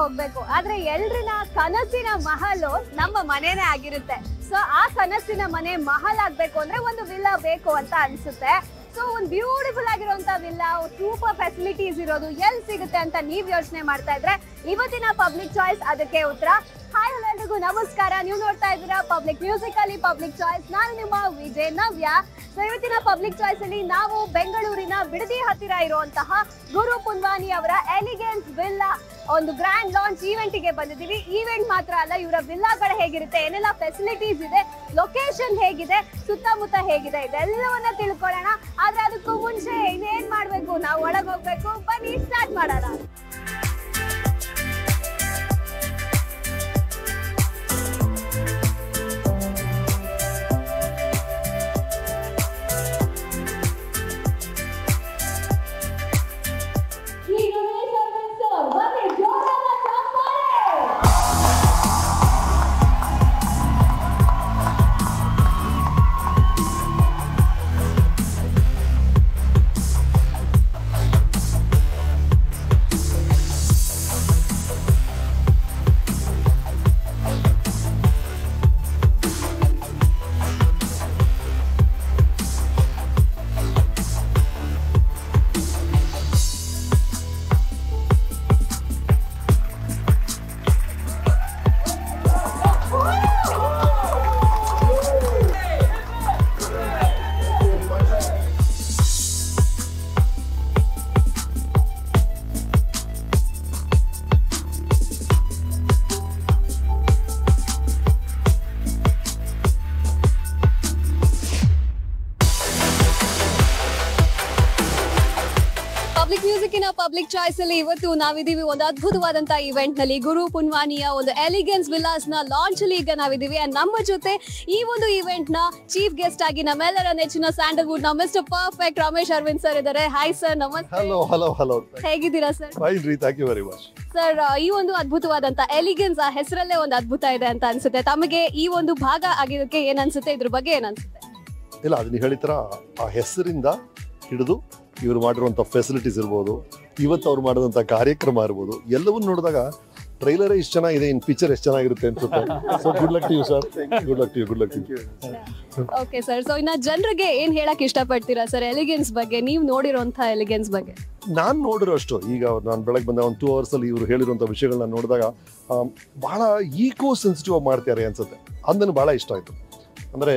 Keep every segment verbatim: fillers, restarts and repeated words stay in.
ಹೋಗ್ಬೇಕು. ಆದ್ರೆ ಎಲ್ರಿನ ಕನಸಿನ ಮಹಲು ನಮ್ಮ ಮನೆನೇ ಆಗಿರುತ್ತೆ. ಸೊ ಆ ಕನಸಿನ ಮನೆ ಮಹಲ್ ಆಗ್ಬೇಕು ಅಂದ್ರೆ ಒಂದು ವಿಲ್ಲಾ ಬೇಕು ಅಂತ ಅನ್ಸುತ್ತೆ. ಸೊ ಒಂದು ಬ್ಯೂಟಿಫುಲ್ ಆಗಿರುವಂತ ವಿಲ್ಲಾ, ಸೂಪರ್ ಫೆಸಿಲಿಟೀಸ್ ಇರೋದು ಎಲ್ಲಿ ಸಿಗುತ್ತೆ ಅಂತ ನೀವ್ ಯೋಚನೆ ಮಾಡ್ತಾ ಇದ್ರೆ ಇವತ್ತಿನ ಪಬ್ಲಿಕ್ ಚಾಯ್ಸ್ ಅದಕ್ಕೆ ಉತ್ತರ. ಹಾಯ್ ಎಲ್ಲರಿಗೂ ನಮಸ್ಕಾರ, ನೀವು ನೋಡ್ತಾ ಇದ್ದೀರಾ ಪಬ್ಲಿಕ್ ಮ್ಯೂಸಿಕ್ ಅಲ್ಲಿ ಪಬ್ಲಿಕ್ ಚಾಯ್ಸ್. ನಾನು ನಿಮ್ಮ ವಿಜಯ್ ನವ್ಯ. ಸೊ ಇವತ್ತಿನ ಪಬ್ಲಿಕ್ ಚಾಯ್ಸ್ ಅಲ್ಲಿ ನಾವು ಬೆಂಗಳೂರಿನ ಬಿಡದಿ ಹತ್ತಿರ ಇರುವಂತಹ ಗುರು ಪುನ್ವಾನಿ ಅವರ ಎಲಿಗೆನ್ಸ್ ವಿಲ್ಲಾ ಒಂದು ಗ್ರ್ಯಾಂಡ್ ಲಾಂಚ್ ಈವೆಂಟ್ ಗೆ ಬಂದಿದ್ದೀವಿ. ಈವೆಂಟ್ ಮಾತ್ರ ಅಲ್ಲ, ಇವರ ವಿಲ್ಲಾಗಳು ಹೇಗಿರುತ್ತೆ, ಏನೆಲ್ಲ ಫೆಸಿಲಿಟೀಸ್ ಇದೆ, ಲೊಕೇಶನ್ ಹೇಗಿದೆ, ಸುತ್ತಮುತ್ತ ಹೇಗಿದೆ, ಇದೆಲ್ಲವನ್ನ ತಿಳ್ಕೊಳ್ಳೋಣ. ಆದ್ರೆ ಅದಕ್ಕೂ ಮುಂಚೆ ಇನ್ನೇನ್ ಮಾಡ್ಬೇಕು, ನಾವು ಒಳಗೆ ಹೋಗ್ಬೇಕು. ಬನ್ನಿ ಸ್ಟಾರ್ಟ್ ಮಾಡೋಣ. ಪಬ್ಲಿಕ್ ಮ್ಯೂಸಿಕ್ಕಿನ ಪಬ್ಲಿಕ್ ಚಾಯ್ಸ್ ಅಲ್ಲಿ ಇವತ್ತು ನಾವಿದೀವಿ ಒಂದು ಅದ್ಭುತವಾದಂತಹ ಇವೆಂಟ್ ನಲ್ಲಿ. ಗುರು ಪುನ್ವಾನಿಯ ಒಂದು ಎಲಿಗೆನ್ಸ್ ವಿಲ್ಲಾಸ್ ನ ಲಾಂಚ್ ಅಲ್ಲಿ ಈಗ ನಾವಿದೀವಿ. ನಮ್ಮ ಜೊತೆ ಈ ಒಂದು ಇವೆಂಟ್ ನ ಚೀಫ್ ಗೆಸ್ಟ್ ಆಗಿ ನಮ್ಮೆಲ್ಲರ ನೆಚ್ಚಿನ ಸ್ಯಾಂಡಲ್ವುಡ್ ನ mister perfect Ramesh Aravind sir ಇದ್ದಾರೆ. ಹಾಯ್ ಸರ್, ನಮಸ್ತೆ. ಹಲೋ ಹಲೋ ಹಲೋ ಹೇಗಿದ್ದೀರಾ ಸರ್? ಫೈನ್ ರೀ, thank you very much. Sir, ಈ ಒಂದು ಅದ್ಭುತವಾದಂತ ಎಲಿಗೆನ್ಸ್ ಆ ಹೆಸರಲ್ಲೇ ಒಂದು ಅದ್ಭುತ ಇದೆ ಅಂತ ಅನ್ಸುತ್ತೆ. ತಮಗೆ ಈ ಒಂದು ಭಾಗ ಆಗಿದ್ದಕ್ಕೆ ಏನ್ ಅನ್ಸುತ್ತೆ, ಇದ್ರ ಬಗ್ಗೆ ಏನ್ ಅನ್ಸುತ್ತೆ? ಇಲ್ಲ, ಅದನ್ನ ಹೇಳಿತರ ಆ ಹೆಸರಿಂದ ಹಿಡಿದು ಇವರು ಮಾಡಿರುವಂಥ ಫೆಸಿಲಿಟೀಸ್ ಇರ್ಬೋದು, ಇವತ್ತು ಅವ್ರು ಮಾಡಿದಂಥ ಕಾರ್ಯಕ್ರಮ ಇರ್ಬೋದು, ಎಲ್ಲವನ್ನೂ ನೋಡಿದಾಗ ಟ್ರೈಲರೇ ಇಷ್ಟು ಚೆನ್ನಾಗಿದೆ, ಇನ್ ಪಿಕ್ಚರ್ ಎಷ್ಟು ಚೆನ್ನಾಗಿರುತ್ತೆ ಅನ್ಸುತ್ತೆ. So good luck to you sir, good luck to you, good luck to you. Okay sir, so ಇನ್ನ ಜನರಿಗೆ ಏನ್ ಹೇಳಕ್ ಇಷ್ಟಪಡ್ತೀರಾ ಸರ್ ಎಲಿಗೆನ್ಸ್ ಬಗ್ಗೆ, ನೀವು ನೋಡಿರುವಂತ ಎಲಿಗೆನ್ಸ್ ಬಗ್ಗೆ? ನಾನು ನೋಡಿರೋ ಅಷ್ಟು, ಈಗ ನಾನು ಬೆಳಗ್ಗೆ ಬಂದ ಒಂದು ಟೂ ಅವರ್ಸಲ್ಲಿ ಇವರು ಹೇಳಿರುವಂಥ ವಿಷಯಗಳನ್ನ ನೋಡಿದಾಗ ಬಹಳ ಈಕೋ ಸೆನ್ಸಿಟಿವ್ ಆಗಿ ಮಾಡ್ತಾರೆ ಅನ್ಸುತ್ತೆ. ಅದು ನನಗೆ ಭಾಳ ಇಷ್ಟ ಆಯಿತು. ಅಂದರೆ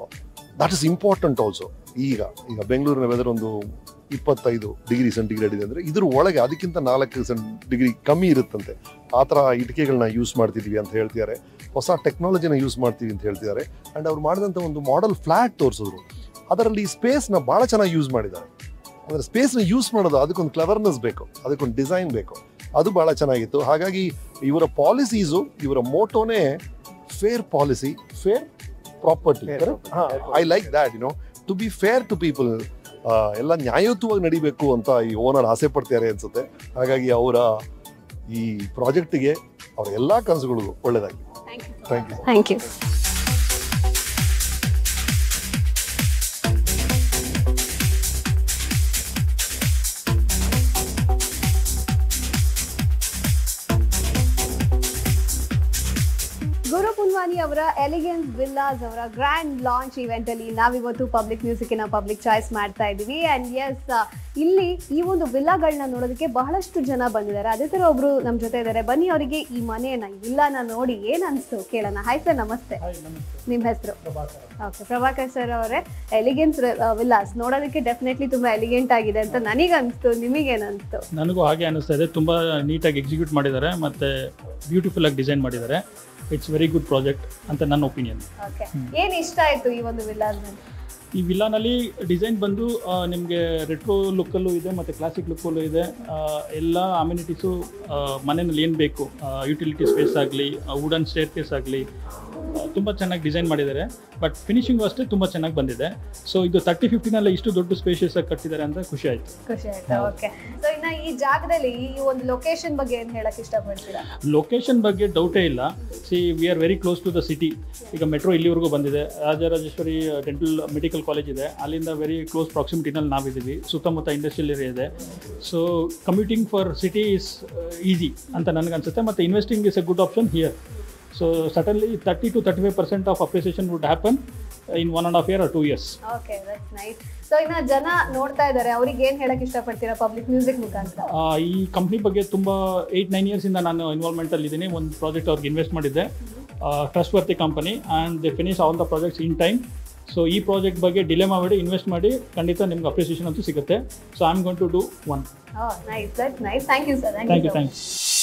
ದಟ್ ಇಸ್ ಇಂಪಾರ್ಟೆಂಟ್ ಆಲ್ಸೋ. ಈಗ ಈಗ ಬೆಂಗಳೂರಿನ ವೆದರ್ ಒಂದು ಇಪ್ಪತ್ತೈದು ಡಿಗ್ರಿ ಸೆಂಟಿಗ್ರೇಡ್ ಇದೆ ಅಂದರೆ ಇದ್ರ ಒಳಗೆ ಅದಕ್ಕಿಂತ ನಾಲ್ಕು ಸೆಂಟ್ ಡಿಗ್ರಿ ಕಮ್ಮಿ ಇರುತ್ತಂತೆ. ಆ ಥರ ಇಟಿಕೆಗಳನ್ನ ಯೂಸ್ ಮಾಡ್ತಿದ್ವಿ ಅಂತ ಹೇಳ್ತಿದ್ದಾರೆ. ಹೊಸ ಟೆಕ್ನಾಲಜಿನ ಯೂಸ್ ಮಾಡ್ತೀವಿ ಅಂತ ಹೇಳ್ತಿದ್ದಾರೆ. ಆ್ಯಂಡ್ ಅವ್ರು ಮಾಡಿದಂಥ ಒಂದು ಮಾಡೆಲ್ ಫ್ಲ್ಯಾಟ್ ತೋರಿಸಿದ್ರು. ಅದರಲ್ಲಿ ಸ್ಪೇಸ್ನ ಭಾಳ ಚೆನ್ನಾಗಿ ಯೂಸ್ ಮಾಡಿದ್ದಾರೆ. ಅಂದರೆ ಸ್ಪೇಸ್ನ ಯೂಸ್ ಮಾಡೋದು ಅದಕ್ಕೊಂದು ಕ್ಲೆವರ್ನೆಸ್ ಬೇಕು, ಅದಕ್ಕೊಂದು ಡಿಸೈನ್ ಬೇಕು. ಅದು ಭಾಳ ಚೆನ್ನಾಗಿತ್ತು. ಹಾಗಾಗಿ ಇವರ ಪಾಲಿಸೀಸು, ಇವರ ಮೋಟೋನೇ fair policy, fair property. I like that, you know, to be fair to people. ಎಲ್ಲ ನ್ಯಾಯಯುತವಾಗಿ ನಡಿಬೇಕು ಅಂತ ಈ ಓನರ್ ಆಸೆ ಪಡ್ತಾರೆ ಅನ್ಸುತ್ತೆ. ಹಾಗಾಗಿ ಅವರ ಈ ಪ್ರಾಜೆಕ್ಟಿಗೆ ಅವರ ಎಲ್ಲ ಕನಸುಗಳಿಗೂ ಒಳ್ಳೆಯದಾಗಿ. Thank you thank you. Guru Punwani ಅವರ ಎಲಿಗೆನ್ಸ್ ವಿಲ್ಲಾಸ್ ಅವರ ಗ್ರ್ಯಾಂಡ್ ಲಾಂಚ್ ಇವೆಂಟ್ ಅಲ್ಲಿ ನಾವಿವತ್ತು ಪಬ್ಲಿಕ್ ಮ್ಯೂಸಿಕ್ಕಿನ ಪಬ್ಲಿಕ್ ಚಾಯ್ಸ್ ಮಾಡ್ತಾ ಇದೀವಿ. ಅಂಡ್ ಎಸ್, ಇಲ್ಲಿ ಈ ಒಂದು ವಿಲ್ಲಾಗಳನ್ನ ನೋಡೋದಕ್ಕೆ ಬಹಳಷ್ಟು ಜನ ಬಂದಿದ್ದಾರೆ. ಅದೇ ತರ ಒಬ್ರು ನಮ್ ಜೊತೆ ಇದ್ದಾರೆ. ಬನ್ನಿ ಅವರಿಗೆ ಈ ಮನೆಯನ್ನ, ಈ ವಿಲ್ಲಾನ ನೋಡಿ ಏನ್ ಅನ್ಸ್ತು ಕೇಳೋಣ. ಹಾಯ್ ಸರ್, ನಮಸ್ತೆ. ನಿಮ್ ಹೆಸರು? ಓಕೆ, ಪ್ರಭಾಕರ್ ಸರ್ ಅವರೇ. ಎಲಿಗೆನ್ಸ್ ವಿಲ್ಲಾಸ್ ನೋಡೋದಕ್ಕೆ ಡೆಫಿನೆಟ್ಲಿ ತುಂಬಾ ಎಲಿಗೆಂಟ್ ಆಗಿದೆ ಅಂತ ನನಗೆ ಅನ್ಸ್ತು. ನಿಮಗೇನ್ ಅನ್ಸ್ತು? ನನಗೂ ಹಾಗೆ ಅನಿಸ್ತಾ ಇದೆ. ತುಂಬಾ ನೀಟಾಗಿ ಎಕ್ಸಿಕ್ಯೂಟ್ ಮಾಡಿದ್ದಾರೆ ಮತ್ತೆ ಬ್ಯೂಟಿಫುಲ್ ಆಗಿ ಡಿಸೈನ್ ಮಾಡಿದ್ದಾರೆ. ಇಟ್ಸ್ ವೆರಿ ಗುಡ್ ಪ್ರಾಜೆಕ್ಟ್ ಅಂತ ನನ್ನ ಒಪಿನಿಯನ್. ಓಕೆ, ಏನ್ ಇಷ್ಟ ಆಯ್ತು ಈ ಒಂದು ವಿಲ್ಲಾನಲ್ಲಿ? ಈ ವಿಲ್ಲಾನಲ್ಲಿ ಡಿಸೈನ್ ಬಂದು ನಿಮಗೆ ರೆಟ್ರೋ ಲುಕ್ಕಲ್ಲೂ ಇದೆ ಮತ್ತು ಕ್ಲಾಸಿಕ್ ಲುಕ್ಕಲ್ಲೂ ಇದೆ. ಎಲ್ಲ ಅಮ್ಯುನಿಟೀಸು ಮನೆಯಲ್ಲಿ ಏನು ಬೇಕು, ಯುಟಿಲಿಟಿ ಸ್ಪೇಸ್ ಆಗಲಿ, ವುಡನ್ ಸ್ಟೇರ್ ಕೇಸ್ ಆಗಲಿ, ತುಂಬ ಚೆನ್ನಾಗಿ ಡಿಸೈನ್ ಮಾಡಿದ್ದಾರೆ. ಬಟ್ ಫಿನಿಶಿಂಗು ಅಷ್ಟೇ ತುಂಬ ಚೆನ್ನಾಗಿ ಬಂದಿದೆ. ಸೊ ಇದು ತರ್ಟಿ ಫಿಫ್ಟಿನಲ್ಲೇ ಇಷ್ಟು ದೊಡ್ಡ ಸ್ಪೇಷಿಯಸ್ ಆಗಿ ಕಟ್ಟಿದ್ದಾರೆ ಅಂತ ಖುಷಿ ಆಯಿತು. ಖುಷಿ ಆಯ್ತು. ಓಕೆ, ಸೊ ಇನ್ನು ಈ ಜಾಗದಲ್ಲಿ ಈ ಒಂದು ಲೊಕೇಶನ್ ಬಗ್ಗೆ ಏನು ಹೇಳಕ್ಕೆ ಇಷ್ಟಪಡ್ತೀರಾ? ಲೊಕೇಶನ್ ಬಗ್ಗೆ ಡೌಟೇ ಇಲ್ಲ. See we are very close to the city. ಈಗ ಮೆಟ್ರೋ ಇಲ್ಲಿವರೆಗೂ ಬಂದಿದೆ. ರಾಜರಾಜೇಶ್ವರಿ ಡೆಂಟಲ್ ಮೆಡಿಕಲ್ ಕಾಲೇಜ್ ಇದೆ, ಅಲ್ಲಿಂದ ವೆರಿ ಕ್ಲೋಸ್ ಪ್ರಾಕ್ಸಿಮಿಟಿನಲ್ಲಿ ನಾವಿದ್ದೀವಿ. ಸುತ್ತಮುತ್ತ ಇಂಡಸ್ಟ್ರಿಯಲ್ ಏರಿಯಾ ಇದೆ. So commuting for city is easy ಅಂತ ನನಗನ್ಸುತ್ತೆ. ಮತ್ತು investing is a good option here. So certainly thirty to thirty five percent of appreciation would happen in one and half year or two years. Okay, that's nice. So ಇನ್ನು ಜನ ನೋಡ್ತಾ ಇದ್ದಾರೆ, ಅವ್ರಿಗೆ ಏನು ಹೇಳಕ್ಕೆ ಇಷ್ಟಪಡ್ತೀರಾ ಪಬ್ಲಿಕ್ ಮ್ಯೂಸಿಕ್ ಮುಖಾಂತರ? ಈ ಕಂಪ್ನಿ ಬಗ್ಗೆ ತುಂಬ ಏಯ್ಟ್ ನೈನ್ ಇಯರ್ಸಿಂದ ನಾನು ಇನ್ವಾಲ್ವ್ಮೆಂಟಲ್ಲಿ ಇದ್ದೀನಿ. ಒಂದು ಪ್ರಾಜೆಕ್ಟ್ ಅವ್ರಿಗೆ ಇನ್ವೆಸ್ಟ್ ಮಾಡಿದ್ದೆ. Trustworthy company and they finish all the projects in time. So ಈ ಪ್ರಾಜೆಕ್ಟ್ ಬಗ್ಗೆ ಡಿಲೇ ಮಾಡಿ ಇನ್ವೆಸ್ಟ್ ಮಾಡಿ, ಖಂಡಿತ ನಿಮ್ಗೆ ಅಪ್ರಿಸಿಯೇಷನ್ ಅಂತೂ ಸಿಗುತ್ತೆ. So I am going to do one. Oh, nice, that's nice. Thank you sir. Thank you thank you.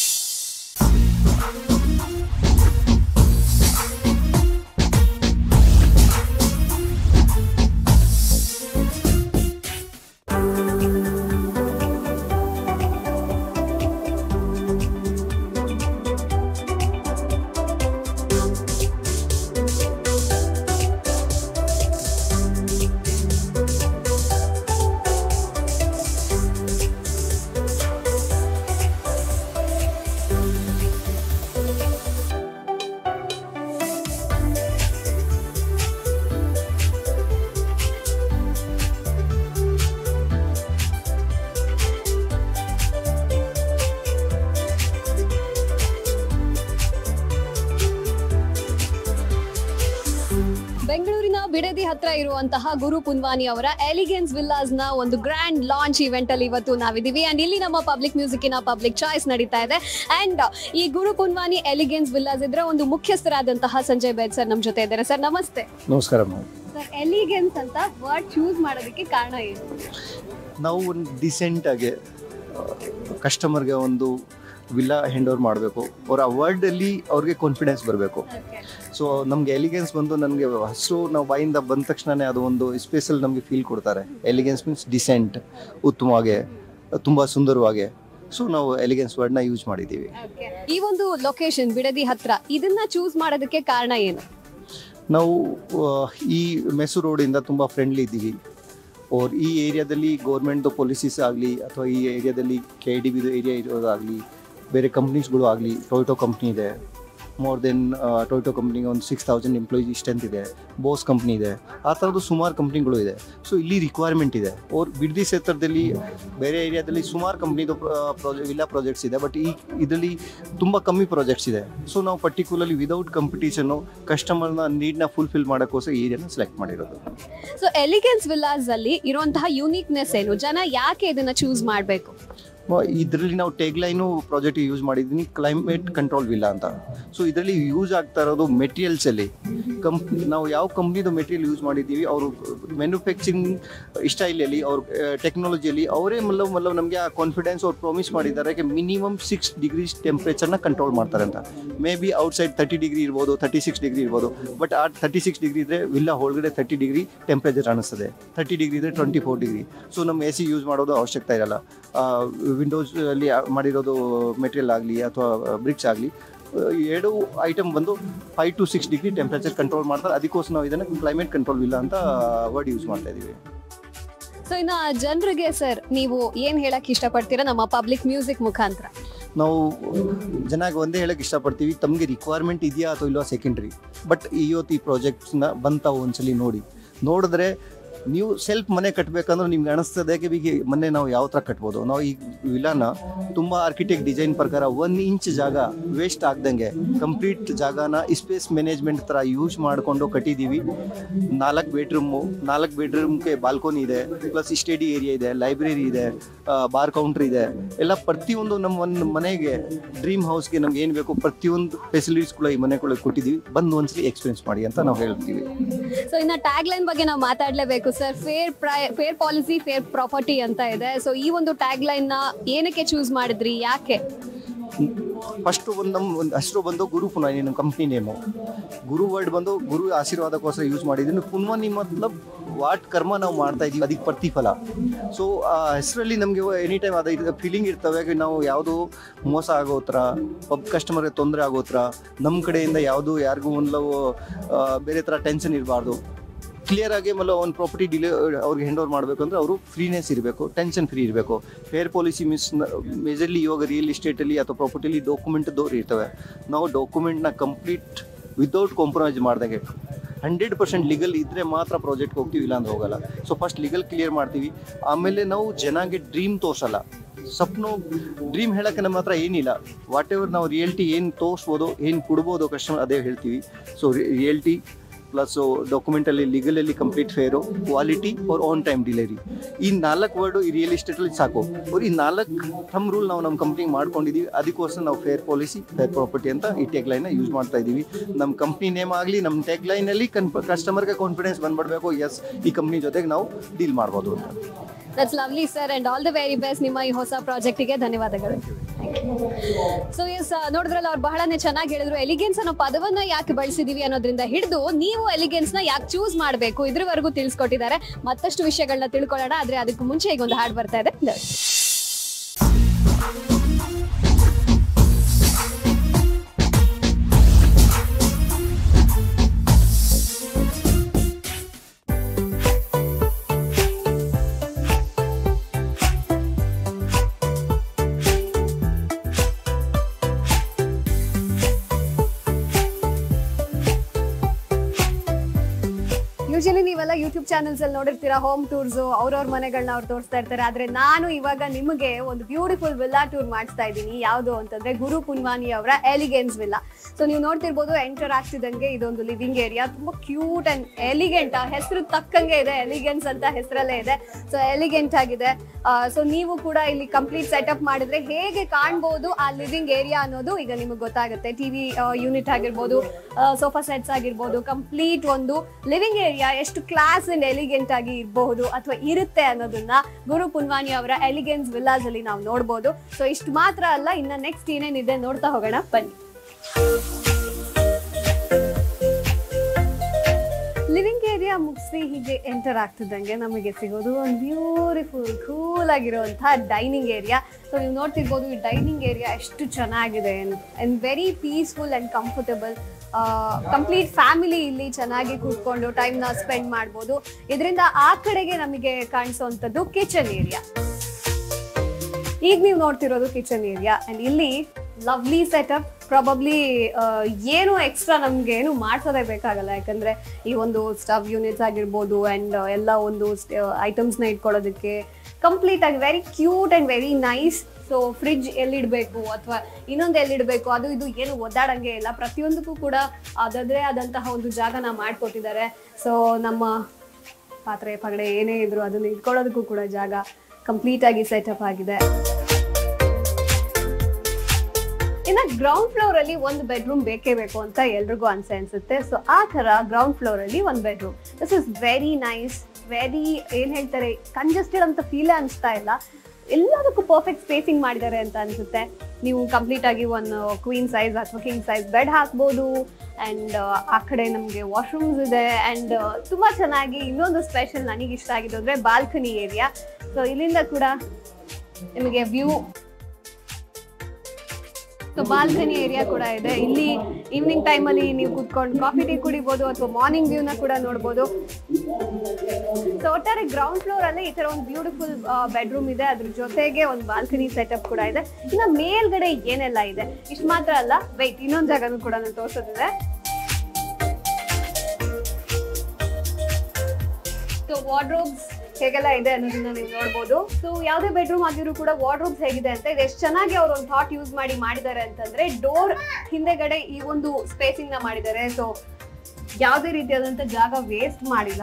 ಬೆಂಗಳೂರಿನ ಬಿಡದಿ ಹತ್ರ ಇರುವಂತಹ ಗುರು ಪುನ್ವಾನಿ ಅವರ ಎಲಿಗೆನ್ಸ್ ವಿಲ್ಲಾಸ್ ನ ಒಂದು ಗ್ರ್ಯಾಂಡ್ ಲಾಂಚ್ ಇವೆಂಟ್ ಅಲ್ಲಿ ಇವತ್ತು ನಾವಿದ್ದೀವಿ. ಅಂಡ್ ಇಲ್ಲಿ ನಮ್ಮ ಪಬ್ಲಿಕ್ ಮ್ಯೂಸಿಕ್ಕಿನ ಪಬ್ಲಿಕ್ ಚಾಯ್ಸ್ ನಡೀತಾ ಇದೆ. ಅಂಡ್ ಈ ಗುರು ಪುನ್ವಾನಿ ಎಲಿಗೆನ್ಸ್ ವಿಲ್ಲಾಸ್ ಇದ್ರೆ ಒಂದು ಮುಖ್ಯಸ್ಥರಾದಂತಹ ಸಂಜಯ್ ಬೇದ್ ಸರ್ ನಮ್ಮ ಜೊತೆ ಇದ್ದಾರೆ. ಸರ್ ನಮಸ್ತೆ. ನಮಸ್ಕಾರ. ಸರ್, ಎಲಿಗೆನ್ಸ್ ಅಂತ ವರ್ಡ್ ಚೂಸ್ ಮಾಡೋದಕ್ಕೆ ಕಾರಣ ಏನು? ನಾವು ಒಂದು ಡಿಸೆಂಟ್ ಆಗಿ ಕಸ್ಟಮರ್ಗೆ ಒಂದು ವಿಲ್ಲಾ ಹ್ಯಾಂಡ್ ಓವರ್ ಮಾಡಬೇಕು. ಅವ್ರ ಆ ವರ್ಡಲ್ಲಿ ಅವ್ರಿಗೆ ಕಾನ್ಫಿಡೆನ್ಸ್ ಬರಬೇಕು. ಸೊ ನಮಗೆ ಎಲಿಗೆನ್ಸ್ ಬಂದು ನನಗೆ ಹಸಿರು ನಾವು ಬಾಯಿಂದ ಬಂದ ತಕ್ಷಣವೇ ಅದು ಒಂದು ಸ್ಪೇಸಲ್ಲಿ ನಮಗೆ ಫೀಲ್ ಕೊಡ್ತಾರೆ. ಎಲಿಗೆನ್ಸ್ ಮೀನ್ಸ್ ಡಿಸೆಂಟ್, ಉತ್ತಮವಾಗಿ, ತುಂಬ ಸುಂದರವಾಗಿ. ಸೊ ನಾವು ಎಲಿಗೆನ್ಸ್ ವರ್ಡ್ನ ಯೂಸ್ ಮಾಡಿದ್ದೀವಿ. ಈ ಒಂದು ಲೊಕೇಶನ್ ಬಿಡದಿ ಹತ್ರ, ಇದನ್ನ ಚೂಸ್ ಮಾಡೋದಕ್ಕೆ ಕಾರಣ ಏನು? ನಾವು ಈ ಮೆಸೂರು ರೋಡಿಂದ ತುಂಬ ಫ್ರೆಂಡ್ಲಿ ಇದ್ದೀವಿ. और ಈ ಏರಿಯಾದಲ್ಲಿ ಗೌರ್ಮೆಂಟ್ದು ಪಾಲಿಸೀಸ್ ಆಗಲಿ ಅಥವಾ ಈ ಏರಿಯಾದಲ್ಲಿ ಕೆ ಡಿ ಬಿದು ಏರಿಯಾ ಇರೋದಾಗಲಿ, ಬೇರೆ ಕಂಪ್ನೀಸ್ಗಳು ಆಗಲಿ, ಟೊಯೋಟೋ ಕಂಪ್ನಿ ಇದೆ, ಮೋರ್ ದೆನ್ ಟೊಯೋಟೋ ಕಂಪ್ನಿಗೆ ಒಂದು ಸಿಕ್ಸ್ ತೌಸಂಡ್ ಎಂಪ್ಲಾಯೀಸ್ ಇಷ್ಟಂತ ಇದೆ, ಬೋಸ್ ಕಂಪ್ನಿ ಇದೆ, ಆ ಥರದ್ದು ಸುಮಾರು ಕಂಪ್ನಿಗಳು ಇದೆ. ಸೊ ಇಲ್ಲಿ ರಿಕ್ವೈರ್ಮೆಂಟ್ ಇದೆ. ಅವ್ರು ಬಿಡದಿ ಕ್ಷೇತ್ರದಲ್ಲಿ ಬೇರೆ ಏರಿಯಾದಲ್ಲಿ ಸುಮಾರು ಕಂಪ್ನಿದು ಪ್ರಾಜೆ ವಿಲ್ಲಾ ಪ್ರಾಜೆಕ್ಟ್ಸ್ ಇದೆ, ಬಟ್ ಈ ಇದರಲ್ಲಿ ತುಂಬ ಕಮ್ಮಿ ಪ್ರಾಜೆಕ್ಟ್ಸ್ ಇದೆ. ಸೊ ನಾವು ಪರ್ಟಿಕ್ಯುಲರ್ಲಿ ವಿದೌಟ್ ಕಾಂಪಿಟೇಷನ್ನು ಕಸ್ಟಮರ್ನ ನೀಡ್ನ ಫುಲ್ಫಿಲ್ ಮಾಡೋಕ್ಕೋಸ್ಕರ ಈ ಏರಿಯಾನ ಸೆಲೆಕ್ಟ್ ಮಾಡಿರೋದು. ಸೊ ಎಲಿಗೆನ್ಸ್ ವಿಲ್ಲಾಸ್ ಅಲ್ಲಿ ಇರುವಂತಹ ಯೂನಿಕ್ನೆಸ್ ಏನು? ಜನ ಯಾಕೆ ಇದನ್ನ ಚೂಸ್ ಮಾಡಬೇಕು? ಇದರಲ್ಲಿ ನಾವು ಟೇಗ್ಲೈನು ಪ್ರಾಜೆಕ್ಟ್ ಯೂಸ್ ಮಾಡಿದ್ದೀನಿ, ಕ್ಲೈಮೇಟ್ ಕಂಟ್ರೋಲ್ ವಿಲ್ಲಾ ಅಂತ. ಸೊ ಇದರಲ್ಲಿ ಯೂಸ್ ಆಗ್ತಾ ಇರೋದು ಮೆಟೀರಿಯಲ್ಸಲ್ಲಿ ಕಂಪ್ನಿ, ನಾವು ಯಾವ ಕಂಪ್ನಿದು ಮೆಟೀರಿಯಲ್ ಯೂಸ್ ಮಾಡಿದ್ದೀವಿ, ಅವರು ಮ್ಯಾನುಫ್ಯಾಕ್ಚರಿಂಗ್ ಸ್ಟೈಲಲ್ಲಿ, ಅವ್ರ ಟೆಕ್ನಾಲಜಿಯಲ್ಲಿ ಅವರೇ ಮಲ್ಲವ್ ಮಲ್ಲವ್ ನಮಗೆ ಆ ಕಾನ್ಫಿಡೆನ್ಸ್ ಅವ್ರು ಪ್ರಾಮಿಸ್ ಮಾಡಿದ್ದಾರೆ ಕೆ ಮಿನಿಮಮ್ ಸಿಕ್ಸ್ ಡಿಗ್ರೀಸ್ ಟೆಂಪ್ರೇಚರ್ನ ಕಂಟ್ರೋಲ್ ಮಾಡ್ತಾರೆ ಅಂತ. May be outside thirty degree ಇರ್ಬೋದು, ತರ್ಟಿ ಸಿಕ್ಸ್ ಡಿಗ್ರಿ ಇರ್ಬೋದು, ಬಟ್ ಆ ತರ್ಟಿ ಸಿಕ್ಸ್ ಡಿಗ್ರಿ ಇದ್ದರೆ ವಿಲ್ಲಾ ಒಳಗಡೆ ತರ್ಟಿ ಡಿಗ್ರಿ ಟೆಂಪ್ರೇಚರ್ ಅನ್ನಿಸ್ತದೆ, ತರ್ಟಿ ಡಿಗ್ರಿ ಇದ್ದರೆ ಟ್ವೆಂಟಿ ಫೋರ್ ಡಿಗ್ರಿ. ಸೊ ನಮ್ಮ ಎ ಸಿ ಯೂಸ್ ಮಾಡೋದು ಅವಶ್ಯಕತೆ ಇರಲ್ಲ. ವಿಂಡೋಸ್ ಅಲ್ಲಿ ಮಾಡಿರೋದು ಮೆಟೀರಿಯಲ್ ಆಗಲಿ ಅಥವಾ ಬ್ರಿಕ್ಸ್ ಆಗಲಿ, ಎರಡು ಐಟಮ್ ಬಂದು five to six degree temperature control ಮಾಡ್ತಾರೆ. ಅದಕ್ಕೋಸ್ಕರ ನಾವು ಇದನ್ನು ಕ್ಲೈಮೇಟ್ ಕಂಟ್ರೋಲ್ ವಿಲ್ಲಾ ಅಂತ ವರ್ಡ್ ಯೂಸ್ ಮಾಡ್ತಾ ಇದ್ದೀವಿ. ಸೊ ಇನ್ನು ಜನರಿಗೆ ಸರ್ ನೀವು ಏನು ಹೇಳಕ್ಕೆ ಇಷ್ಟಪಡ್ತೀರಾ ನಮ್ಮ ಪಬ್ಲಿಕ್ ಮ್ಯೂಸಿಕ್ ಮುಖಾಂತರ? ನಾವು ಜನಕ್ಕೆ ಒಂದೇ ಹೇಳಕ್ಕೆ ಇಷ್ಟಪಡ್ತೀವಿ, ತಮಗೆ ರಿಕ್ವೈರ್ಮೆಂಟ್ ಇದೆಯಾ ಅಥವಾ ಇಲ್ವಾ ಸೆಕೆಂಡ್ರಿ, ಬಟ್ ಇವತ್ತು ಈ ಪ್ರಾಜೆಕ್ಟ್ಸ್ನ ಬಂತಾವು ಒಂದ್ಸಲಿ ನೋಡಿ. ನೋಡಿದ್ರೆ ನೀವು ಸೆಲ್ಫ್ ಮನೆ ಕಟ್ಟಬೇಕಂದ್ರೆ ನಿಮ್ಗೆ ಅನಿಸ್ತದೆ ಈಗ ಮನೆ ನಾವು ಯಾವ ಥರ ಕಟ್ಬೋದು. ನಾವು ಈ ವಿಲಾನ ತುಂಬ ಆರ್ಕಿಟೆಕ್ಟ್ ಡಿಸೈನ್ ಪ್ರಕಾರ ಒಂದು ಇಂಚ್ ಜಾಗ ವೇಸ್ಟ್ ಆಗ್ದಂಗೆ ಕಂಪ್ಲೀಟ್ ಜಾಗನ ಸ್ಪೇಸ್ ಮ್ಯಾನೇಜ್ಮೆಂಟ್ ಥರ ಯೂಸ್ ಮಾಡಿಕೊಂಡು ಕಟ್ಟಿದ್ದೀವಿ. ನಾಲ್ಕು ಬೆಡ್ರೂಮು, ನಾಲ್ಕು ಬೆಡ್ರೂಮ್ಗೆ ಬಾಲ್ಕೋನಿ ಇದೆ, ಪ್ಲಸ್ ಸ್ಟಡಿ ಏರಿಯಾ ಇದೆ, ಲೈಬ್ರರಿ ಇದೆ, ಬಾರ್ ಕೌಂಟ್ರ್ ಇದೆ, ಎಲ್ಲ ಪ್ರತಿಯೊಂದು ನಮ್ಮ ಒಂದು ಮನೆಗೆ ಡ್ರೀಮ್ ಹೌಸ್ಗೆ ನಮ್ಗೆ ಏನು ಬೇಕು ಪ್ರತಿಯೊಂದು ಫೆಸಿಲಿಟೀಸ್ಗಳು ಈ ಮನೆಗಳಿಗೆ ಕೊಟ್ಟಿದ್ದೀವಿ. ಬಂದು ಒಂದ್ಸಲಿ ಎಕ್ಸ್ಪೀರಿಯನ್ಸ್ ಮಾಡಿ ಅಂತ ನಾವು ಹೇಳ್ತೀವಿ. ಸೊ ಇನ್ನು ಟ್ಯಾಗ್ ಲೈನ್ ಬಗ್ಗೆ ನಾವು ಮಾತಾಡಲೇಬೇಕು ಸರ್. ಫೇರ್ ಪ್ರೈ ಫೇರ್ ಪಾಲಿಸಿ ಫೇರ್ ಪ್ರಾಪರ್ಟಿ ಅಂತ ಇದೆ. ಸೊ ಈ ಒಂದು ಟ್ಯಾಗ್ ಲೈನ್ ನ ಏನಕ್ಕೆ ಚೂಸ್ ಮಾಡಿದ್ರಿ, ಯಾಕೆ? ಫಸ್ಟ್ ಒಂದು ನಮ್ಮ ಒಂದು ಹೆಸರು ಬಂದು ಗುರು ಪುನ್ವಾನಿ ನಮ್ಮ ಕಂಪ್ನಿ ನೇಮು. ಗುರು ವರ್ಡ್ ಬಂದು ಗುರು ಆಶೀರ್ವಾದಕ್ಕೋಸ್ಕರ ಯೂಸ್ ಮಾಡಿದ್ದೀನಿ. ಪುನ್ವಾನಿ ಮತ್ಲಬ್ ವಾಟ್ ಕರ್ಮ ನಾವು ಮಾಡ್ತಾ ಇದೀವಿ ಅದಕ್ಕೆ ಪ್ರತಿಫಲ. ಸೊ ಆ ಹೆಸರಲ್ಲಿ ನಮಗೆ ಎನಿ ಟೈಮ್ ಅದು ಫೀಲಿಂಗ್ ಇರ್ತವೆ, ನಾವು ಯಾವುದು ಮೋಸ ಆಗೋ ಥರ, ಪಬ್ ಕಸ್ಟಮರ್ಗೆ ತೊಂದರೆ ಆಗೋ ಥರ, ನಮ್ಮ ಕಡೆಯಿಂದ ಯಾವುದು ಯಾರಿಗೂ ಒಂದು ಬೇರೆ ಥರ ಟೆನ್ಷನ್ ಇರಬಾರ್ದು. ಕ್ಲಿಯರ್ ಆಗಿ ಮಲ್ಲ ಒಂದು ಪ್ರಾಪರ್ಟಿ ಡಿಲೇ ಅವ್ರಿಗೆ ಹ್ಯಾಂಡ್ ಓವರ್ ಮಾಡಬೇಕು ಅಂದರೆ ಅವರು ಫ್ರೀನೆಸ್ ಇರಬೇಕು, ಟೆನ್ಷನ್ ಫ್ರೀ ಇರಬೇಕು. ಫೇರ್ ಪಾಲಿಸಿ ಮಿಸ್ ಮೇಜರ್ಲಿ ಇವಾಗ ರಿಯಲ್ ಎಸ್ಟೇಟಲ್ಲಿ ಅಥವಾ ಪ್ರಾಪರ್ಟಿಲಿ ಡಾಕ್ಯುಮೆಂಟ್ದವ್ರು ಇರ್ತವೆ. ನಾವು ಡಾಕ್ಯುಮೆಂಟ್ನ ಕಂಪ್ಲೀಟ್ ವಿತೌಟ್ ಕಾಂಪ್ರಮೈಸ್ ಮಾಡ್ದಂಗೆ ಹಂಡ್ರೆಡ್ ಪರ್ಸೆಂಟ್ ಲೀಗಲ್ ಇದ್ದರೆ ಮಾತ್ರ ಪ್ರಾಜೆಕ್ಟ್ಗೆ ಹೋಗ್ತೀವಿ, ಇಲ್ಲ ಅಂದ್ರೆ ಹೋಗಲ್ಲ. ಸೊ ಫಸ್ಟ್ ಲೀಗಲ್ ಕ್ಲಿಯರ್ ಮಾಡ್ತೀವಿ, ಆಮೇಲೆ ನಾವು ಜನಗೆ ಡ್ರೀಮ್ ತೋರಿಸಲ್ಲ. ಸಪ್ನು ಡ್ರೀಮ್ ಹೇಳೋಕ್ಕೆ ನಮ್ಮ ಹತ್ರ ಏನಿಲ್ಲ. ವಾಟ್ ಎವರ್ ನಾವು ರಿಯಲ್ಟಿ ಏನು ತೋರಿಸ್ಬೋದು, ಏನು ಕೊಡ್ಬೋದು ಕಸ್ಟಮರ್ ಅದೇ ಹೇಳ್ತೀವಿ. ಸೊ ರಿಯಲ್ಟಿ ಪ್ಲಸ್ಸು ಡಾಕ್ಯುಮೆಂಟಲ್ಲಿ ಲೀಗಲಲ್ಲಿ ಕಂಪ್ಲೀಟ್ ಫೇರು, ಕ್ವಾಲಿಟಿ और ಆನ್ ಟೈಮ್ ಡಿಲಿವರಿ, ಈ ನಾಲ್ಕು ವರ್ಡು ಈ ರಿಯಲ್ ಎಸ್ಟೇಟಲ್ಲಿ ಸಾಕು. ಅವ್ರು ಈ ನಾಲ್ಕು ಥಮ್ ರೂಲ್ ನಾವು ನಮ್ಮ ಕಂಪ್ನಿಗೆ ಮಾಡ್ಕೊಂಡಿದ್ದೀವಿ. ಅದಕ್ಕೋಸ್ಕರ ನಾವು ಫೇರ್ ಪಾಲಿಸಿ ಫೇರ್ ಪ್ರಾಪರ್ಟಿ ಅಂತ ಈ ಟ್ಯಾಗ್ ಲೈನ್ನ ಯೂಸ್ ಮಾಡ್ತಾ ಇದ್ದೀವಿ. ನಮ್ಮ ಕಂಪ್ನಿ ನೇಮ್ ಆಗಲಿ, ನಮ್ಮ ಟ್ಯಾಗ್ ಲೈನಲ್ಲಿ ಕನ್ ಕಸ್ಟಮರ್ಗೆ ಕಾನ್ಫಿಡೆನ್ಸ್ ಬಂದ್ಬಿಡಬೇಕು, ಎಸ್ ಈ ಕಂಪ್ನಿ ಜೊತೆಗೆ ನಾವು ಡೀಲ್ ಮಾಡ್ಬೋದು ಅಂತ. That's lovely sir, and all the very best ನಿಮ್ಮ ಈ ಹೊಸ ಪ್ರಾಜೆಕ್ಟಿಗೆ ಧನ್ಯವಾದಗಳು. ಸೊ ಎಸ್, ನೋಡಿದ್ರಲ್ಲ ಅವ್ರು ಬಹಳನೇ ಚೆನ್ನಾಗಿ ಹೇಳಿದ್ರು. ಎಲಿಗೆನ್ಸ್ ಅನ್ನೋ ಪದವನ್ನ ಯಾಕೆ ಬಳಸಿದೀವಿ ಅನ್ನೋದ್ರಿಂದ ಹಿಡಿದು ನೀವು ಎಲಿಗೆನ್ಸ್ ನ ಯಾಕೆ ಚೂಸ್ ಮಾಡಬೇಕು ಇದ್ರವರೆಗೂ ತಿಳಿಸ್ಕೊಟ್ಟಿದ್ದಾರೆ. ಮತ್ತಷ್ಟು ವಿಷಯಗಳನ್ನ ತಿಳ್ಕೊಳ್ಳೋಣ, ಆದ್ರೆ ಅದಕ್ಕೂ ಮುಂಚೆ ಈಗ ಒಂದು ಹಾಡು ಬರ್ತಾ ಇದೆ. ಯೂಶಲಿ ನೀವೆಲ್ಲ ಯೂಟ್ಯೂಬ್ ಚಾನಲ್ಸ್ ಅಲ್ಲಿ ನೋಡಿರ್ತೀರಾ ಹೋಮ್ ಟೂರ್ಸ್, ಅವ್ರವ್ರ ಮನೆಗಳನ್ನ ಅವ್ರು ತೋರಿಸ್ತಾ ಇರ್ತಾರೆ. ಆದ್ರೆ ನಾನು ಇವಾಗ ನಿಮಗೆ ಒಂದು ಬ್ಯೂಟಿಫುಲ್ ವಿಲ್ಲಾ ಟೂರ್ ಮಾಡಿಸ್ತಾ ಇದ್ದೀನಿ. ಯಾವುದು ಅಂತಂದ್ರೆ ಗುರು ಪುನ್ವಾನಿ ಅವರ ಎಲಿಗೆನ್ಸ್ ವಿಲ್ಲಾ. ಸೊ ನೀವು ನೋಡ್ತಿರ್ಬೋದು, ಎಂಟರ್ ಆಗ್ತಿದ್ದಂಗೆ ಇದೊಂದು ಲಿವಿಂಗ್ ಏರಿಯಾ, ತುಂಬಾ ಕ್ಯೂಟ್ ಅಂಡ್ ಎಲಿಗೆಂಟ್. ಆ ಹೆಸರು ತಕ್ಕಂಗೆ ಇದೆ, ಎಲಿಗೆನ್ಸ್ ಅಂತ ಹೆಸರಲ್ಲೇ ಇದೆ. ಸೊ ಎಲಿಗೆಂಟ್ ಆಗಿದೆ. ಸೊ ನೀವು ಕೂಡ ಇಲ್ಲಿ ಕಂಪ್ಲೀಟ್ ಸೆಟಪ್ ಮಾಡಿದ್ರೆ ಹೇಗೆ ಕಾಣ್ಬೋದು ಆ ಲಿವಿಂಗ್ ಏರಿಯಾ ಅನ್ನೋದು ಈಗ ನಿಮಗೆ ಗೊತ್ತಾಗುತ್ತೆ. ಟಿವಿ ಯೂನಿಟ್ ಆಗಿರ್ಬೋದು, ಸೋಫಾ ಸೆಟ್ಸ್ ಆಗಿರ್ಬೋದು, ಕಂಪ್ಲೀಟ್ ಒಂದು ಲಿವಿಂಗ್ ಏರಿಯಾ ಎಷ್ಟು ಕ್ಲಾಸ್ ಅಂಡ್ ಎಲಿಗೆಂಟ್ ಆಗಿ ಇರಬಹುದು ಅಥವಾ ಇರುತ್ತೆ ಅನ್ನೋದನ್ನ ಗುರು ಪುನ್ವಾನಿ ಅವರ ಎಲಿಗೆನ್ಸ್ ವಿಲ್ಲಾಸ್ ಅಲ್ಲಿ ನಾವು ನೋಡಬಹುದು. ಸೊ ಇಷ್ಟು ಮಾತ್ರ ಅಲ್ಲ, ಇನ್ನ ನೆಕ್ಸ್ಟ್ ಏನೇನಿದೆ ನೋಡ್ತಾ ಹೋಗೋಣ ಬನ್ನಿ. ಲಿವಿಂಗ್ ಏರಿಯಾ ಮುಗಿಸಿ ಹೀಗೆ ಎಂಟರ್ ಆಗ್ತಿದ್ದಂಗೆ ನಮಗೆ ಸಿಗೋದು ಒಂದು ಬ್ಯೂಟಿಫುಲ್ ಕೂಲ್ ಆಗಿರುವಂತಹ ಡೈನಿಂಗ್ ಏರಿಯಾ. ಸೊ ನೀವು ನೋಡ್ತಿರ್ಬೋದು, ಈ ಡೈನಿಂಗ್ ಏರಿಯಾ ಎಷ್ಟು ಚೆನ್ನಾಗಿದೆ and very peaceful and comfortable. Complete family ಇಲ್ಲಿ ಚೆನ್ನಾಗಿ ಕೂತ್ಕೊಂಡು ಟೈಮ್ನ ಸ್ಪೆಂಡ್ ಮಾಡ್ಬೋದು. ಇದರಿಂದ ಆ ಕಡೆಗೆ ನಮಗೆ ಕಾಣಿಸೋವಂಥದ್ದು ಕಿಚನ್ ಏರಿಯಾ. ಈಗ ನೀವು ನೋಡ್ತಿರೋದು ಕಿಚನ್ ಏರಿಯಾ ಅಂಡ್ ಇಲ್ಲಿ ಲವ್ಲಿ ಸೆಟಪ್. ಪ್ರಾಬಬ್ಲಿ ಏನು ಎಕ್ಸ್ಟ್ರಾ ನಮ್ಗೆ ಏನು ಮಾಡ್ಸೋದೇ ಬೇಕಾಗಲ್ಲ, ಯಾಕಂದ್ರೆ ಈ ಒಂದು ಸ್ಟವ್ ಯೂನಿಟ್ಸ್ ಆಗಿರ್ಬೋದು ಅಂಡ್ ಎಲ್ಲ ಒಂದು ಐಟಮ್ಸ್ನ ಇಟ್ಕೊಳ್ಳೋದಕ್ಕೆ ಕಂಪ್ಲೀಟ್ ಆಗಿ very cute and very nice. So fridge ಎಲ್ಲಿಡಬೇಕು ಅಥವಾ ಇನ್ನೊಂದು ಎಲ್ಲಿಡಬೇಕು ಅದು ಇದು ಏನು ಒದ್ದಾಡಂಗೆ ಇಲ್ಲ. ಪ್ರತಿಯೊಂದಕ್ಕೂ ಕೂಡ ಅದರದೇ ಆದಂತಹ ಒಂದು ಜಾಗನ ಮಾಡಿಕೊಟ್ಟಿದ್ದಾರೆ. ಸೊ ನಮ್ಮ ಪಾತ್ರೆ ಪಗಡೆ ಏನೇ ಇದ್ರು ಅದನ್ನು ಇಟ್ಕೊಳ್ಳೋದಕ್ಕೂ ಕೂಡ ಜಾಗ ಕಂಪ್ಲೀಟ್ ಆಗಿ ಸೆಟಪ್ ಆಗಿದೆ. ಇನ್ನು ಗ್ರೌಂಡ್ ಫ್ಲೋರ್ ಅಲ್ಲಿ ಒಂದು ಬೆಡ್ರೂಮ್ ಬೇಕೇ ಬೇಕು ಅಂತ ಎಲ್ರಿಗೂ ಅನ್ಸೆ ಅನ್ಸುತ್ತೆ. ಸೊ ಆ ತರ ಗ್ರೌಂಡ್ ಫ್ಲೋರ್ ಅಲ್ಲಿ ಒಂದು bedroom. This is very nice, very ಏನ್ ಹೇಳ್ತಾರೆ, ಕಂಜೆಸ್ಟೆಡ್ ಅಂತ ಫೀಲ್ ಅನಿಸ್ತಾ ಇಲ್ಲ. ಎಲ್ಲದಕ್ಕೂ ಪರ್ಫೆಕ್ಟ್ ಸ್ಪೇಸಿಂಗ್ ಮಾಡಿದ್ದಾರೆ ಅಂತ ಅನ್ಸುತ್ತೆ. ನೀವು ಕಂಪ್ಲೀಟ್ ಆಗಿ ಒಂದು ಕ್ವೀನ್ ಸೈಜ್ ಅಥವಾ ಕಿಂಗ್ ಸೈಜ್ ಬೆಡ್ ಹಾಕ್ಬೋದು. ಆ್ಯಂಡ್ ಆ ಕಡೆ ನಮಗೆ ವಾಶ್ರೂಮ್ಸ್ ಇದೆ. ಆ್ಯಂಡ್ ತುಂಬ ಚೆನ್ನಾಗಿ ಇನ್ನೊಂದು ಸ್ಪೆಷಲ್ ನನಗೆ ಇಷ್ಟ ಆಗಿದ್ದು ಅಂದರೆ ಬಾಲ್ಕನಿ ಏರಿಯಾ. ಸೊ ಇಲ್ಲಿಂದ ಕೂಡ ನಿಮಗೆ ವ್ಯೂ, ಸೊ ಬಾಲ್ಕನಿ ಏರಿಯಾ ಕೂಡ ಇದೆ. ಇಲ್ಲಿ ಈವ್ನಿಂಗ್ ಟೈಮಲ್ಲಿ ನೀವು ಕುತ್ಕೊಂಡು ಕಾಫಿ ಟೀ ಕುಡಿಬೋದು ಅಥವಾ ಮಾರ್ನಿಂಗ್ ವ್ಯೂನ ಕೂಡ ನೋಡ್ಬೋದು. ಸೊ ಒಟ್ಟಾರೆ ಗ್ರೌಂಡ್ ಫ್ಲೋರ್ ಅಲ್ಲಿ ಈ ತರ ಒಂದು ಬ್ಯೂಟಿಫುಲ್ ಬೆಡ್ರೂಮ್ ಇದೆ, ಅದ್ರ ಜೊತೆಗೆ ಒಂದು ಬಾಲ್ಕನಿ ಸೆಟಪ್ ಕೂಡ ಇದೆ. ಇನ್ನು ಮೇಲ್ಗಡೆ ಏನೆಲ್ಲ ಇದೆ ಇಷ್ಟು ಮಾತ್ರ ಅಲ್ಲ, ವೈಟ್ ಇನ್ನೊಂದು ಜಾಗನೂ ಕೂಡ ನಾನು ತೋರಿಸೋದಿದೆ. ಸೊ ವಾರ್ಡ್ರೋಬ್ಸ್ ಹೇಗೆಲ್ಲ ಇದೆ ಅನ್ನೋದನ್ನ ನೀವು ನೋಡ್ಬೋದು. ಸೊ ಯಾವುದೇ ಬೆಡ್ರೂಮ್ ಆಗಿದ್ರು ಕೂಡ ವಾರ್ಡ್ರೋಬ್ಸ್ ಹೇಗಿದೆ ಅಂತ ಇದು ಎಷ್ಟು ಚೆನ್ನಾಗಿ ಅವರು ಒಂದು ಥಾಟ್ ಯೂಸ್ ಮಾಡಿ ಮಾಡಿದ್ದಾರೆ ಅಂತಂದ್ರೆ, ಡೋರ್ ಹಿಂದೆಗಡೆ ಈ ಒಂದು ಸ್ಪೇಸಿಂಗ್ ನ ಮಾಡಿದ್ದಾರೆ. ಸೊ ಯಾವುದೇ ರೀತಿಯಾದಂತ ಜಾಗ ವೇಸ್ಟ್ ಮಾಡಿಲ್ಲ.